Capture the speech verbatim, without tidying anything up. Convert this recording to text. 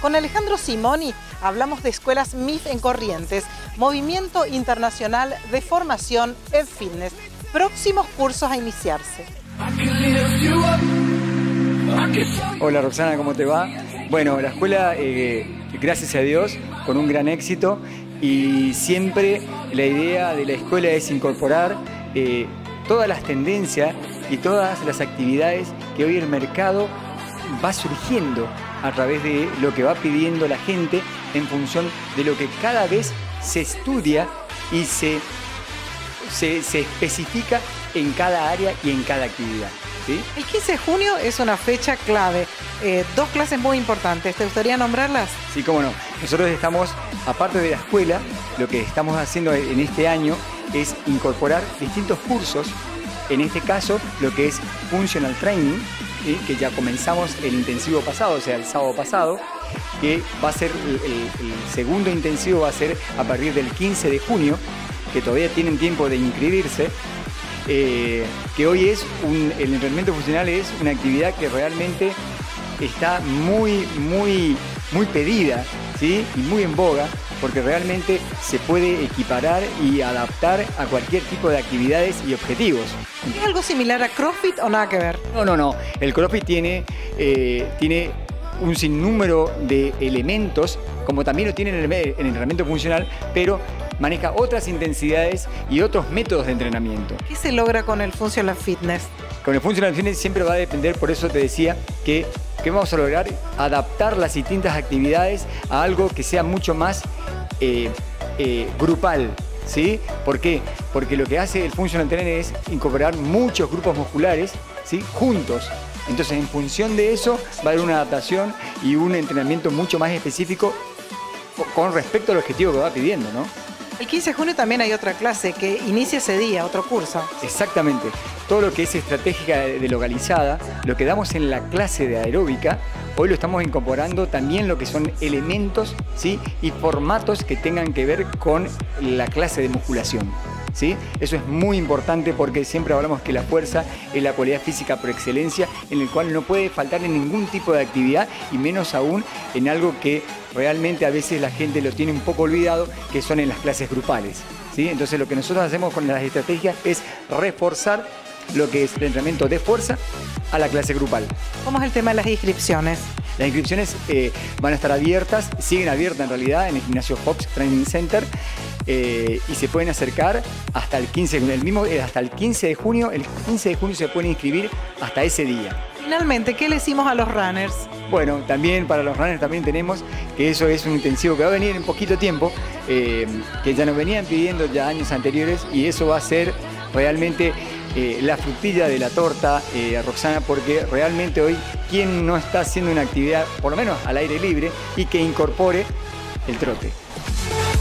Con Alejandro Simoni hablamos de escuelas M I F en Corrientes, Movimiento Internacional de Formación EdFitness, próximos cursos a iniciarse. Hola Roxana, ¿cómo te va? Bueno, la escuela, eh, gracias a Dios, con un gran éxito, y siempre la idea de la escuela es incorporar eh, todas las tendencias y todas las actividades que hoy el mercado va surgiendo a través de lo que va pidiendo la gente en función de lo que cada vez se estudia y se, se, se especifica en cada área y en cada actividad, ¿sí? El quince de junio es una fecha clave, eh, dos clases muy importantes. ¿Te gustaría nombrarlas? Sí, cómo no. Nosotros estamos, aparte de la escuela, lo que estamos haciendo en este año es incorporar distintos cursos, en este caso lo que es Functional Training, ¿sí? Que ya comenzamos el intensivo pasado, o sea, el sábado pasado, que va a ser el, el, el segundo intensivo, va a ser a partir del quince de junio, que todavía tienen tiempo de inscribirse. Eh, que hoy es un, el entrenamiento funcional es una actividad que realmente está muy, muy, muy pedida, ¿sí? Y muy en boga, porque realmente se puede equiparar y adaptar a cualquier tipo de actividades y objetivos. ¿Es algo similar a CrossFit o nada que ver? No, no, no. El CrossFit tiene, eh, tiene un sinnúmero de elementos, como también lo tiene el, el entrenamiento funcional, pero maneja otras intensidades y otros métodos de entrenamiento. ¿Qué se logra con el Functional Fitness? Con el Functional Fitness siempre va a depender, por eso te decía que, que vamos a lograr adaptar las distintas actividades a algo que sea mucho más eh, eh, grupal, ¿sí? ¿Por qué? Porque lo que hace el Functional Training es incorporar muchos grupos musculares, ¿sí? Juntos. Entonces, en función de eso, va a haber una adaptación y un entrenamiento mucho más específico con respecto al objetivo que va pidiendo, ¿no? El quince de junio también hay otra clase que inicia ese día, otro curso. Exactamente. Todo lo que es estratégica de localizada, lo que damos en la clase de aeróbica, hoy lo estamos incorporando también lo que son elementos, ¿sí? Y formatos que tengan que ver con la clase de musculación, ¿sí? Eso es muy importante porque siempre hablamos que la fuerza es la cualidad física por excelencia, en el cual no puede faltar en ningún tipo de actividad y menos aún en algo que realmente a veces la gente lo tiene un poco olvidado, que son en las clases grupales, ¿sí? Entonces lo que nosotros hacemos con las estrategias es reforzar lo que es el entrenamiento de fuerza a la clase grupal. ¿Cómo es el tema de las inscripciones? Las inscripciones eh, van a estar abiertas, siguen abiertas en realidad en el gimnasio Fox Training Center eh, y se pueden acercar hasta el quince, el mismo, eh, hasta el quince de junio. El quince de junio se pueden inscribir hasta ese día. Finalmente, ¿qué le decimos a los runners? Bueno, también para los runners también tenemos que eso es un intensivo que va a venir en poquito tiempo, eh, que ya nos venían pidiendo ya años anteriores, y eso va a ser realmente eh, la frutilla de la torta, eh, Roxana, porque realmente hoy, ¿quién no está haciendo una actividad, por lo menos al aire libre, y que incorpore el trote?